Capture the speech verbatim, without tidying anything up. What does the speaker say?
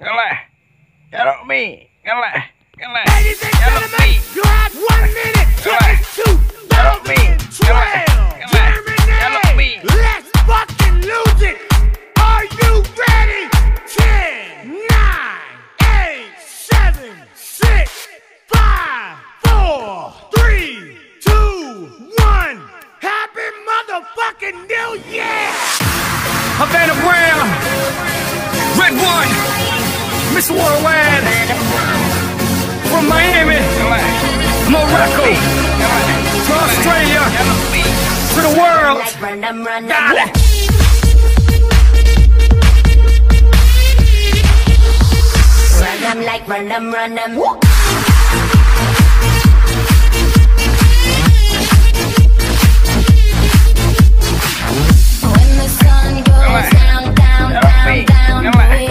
Yalah. Yellow me. Yalah. Yalah. Ladies and gentlemen, you have one minute to execute Melvin twelve. Terminate. Let's fucking lose it. Are you ready? ten, nine, eight, seven, six, five, four, three, two, one. Happy motherfucking New Year! Havana Brown, Red One, Miss Worldwide, from Miami, Morocco, to Australia, to the world. Got it. Run them like run them, run them. When the sun goes down, down, down, down, down.